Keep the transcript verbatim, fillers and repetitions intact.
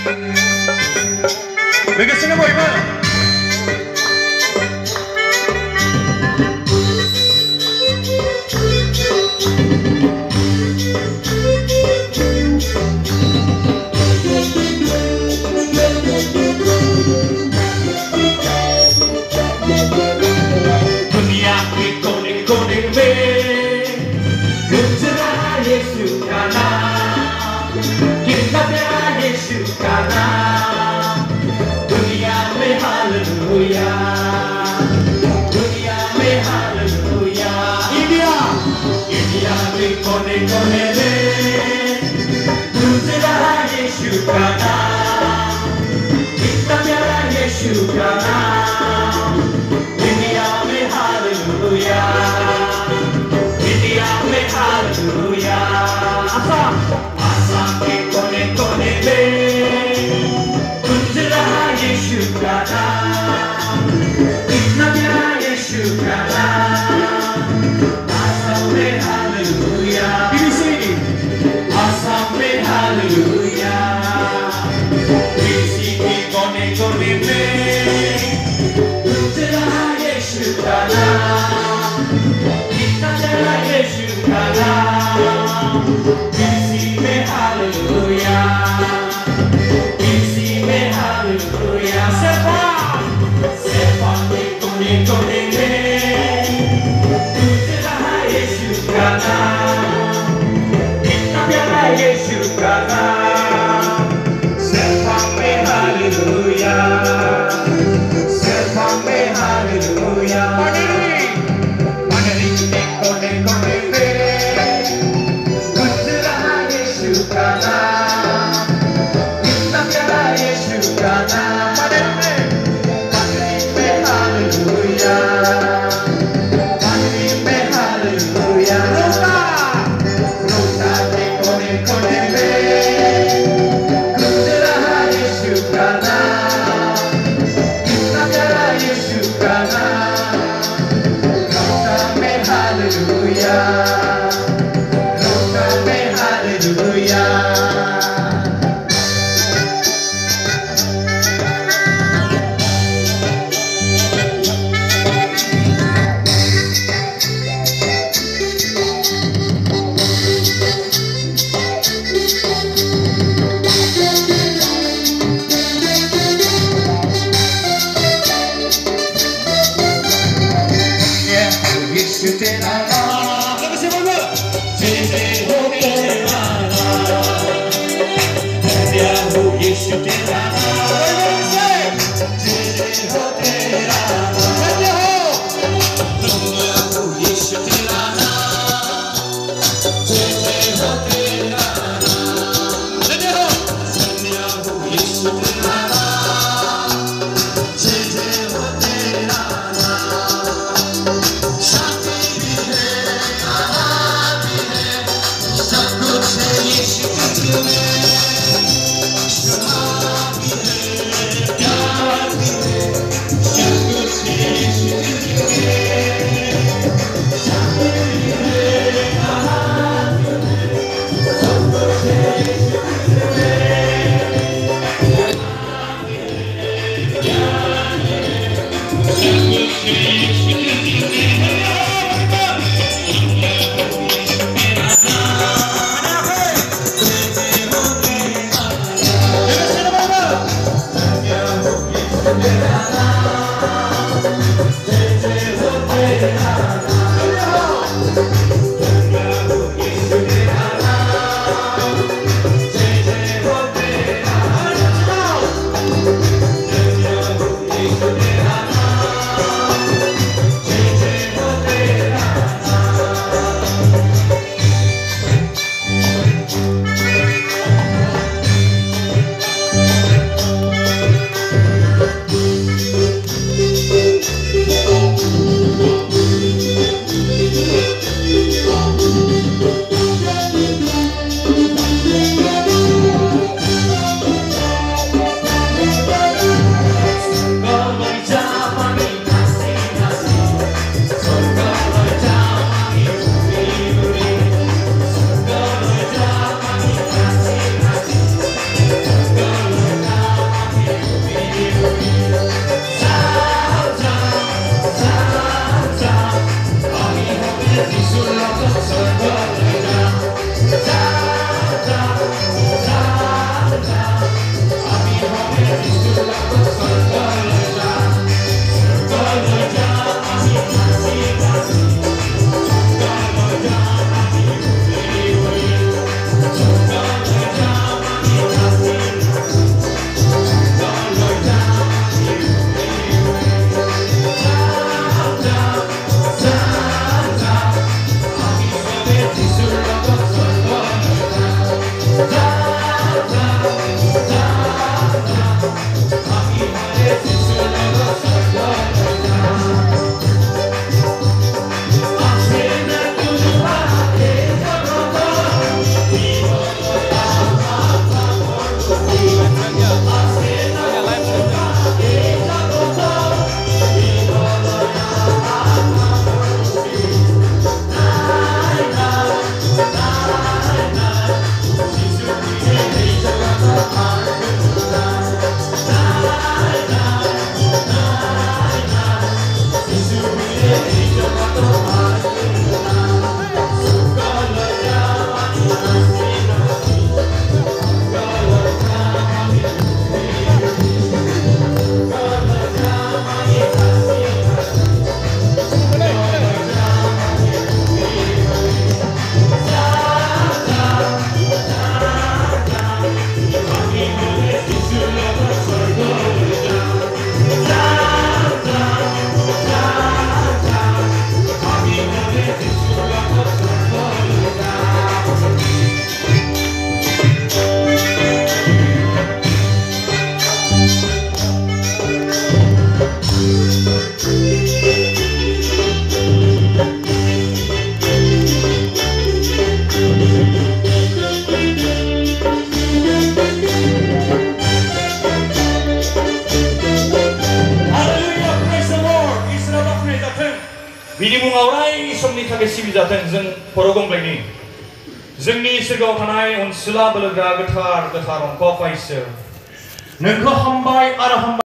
Begitu boy mana? Dunia ke konek-konek be, Gejala Yesus kana, kita tiada Yesus kana. Dunia me haleluya, dunia me haleluya. India, India ke konek-konek be, Gejala Yesus kana, kita tiada Yesus kana. India me haleluya, India me haleluya. Asam, asam ke kone-kone be, Kunjala Yesus kana, Islamnya Yesus kana. Asam me haleluya, di sini. Asam me haleluya, di sini kone-kone be. Kana, kita jaga Yesus kana, isi me haleluya, isi me haleluya. Sepa, sepa me kone kone me, kita jaga Yesus kana, kita jaga Yesus kana, sepa me haleluya. थाखाय सिबिजाथों जों खर' गंग्लायनि जोंनि सिगाङाव थानाय अनसुला बोलोग्रा गोथार गोथार अंख' फाइसोर नोंखौ हामबाय आरो हामबाय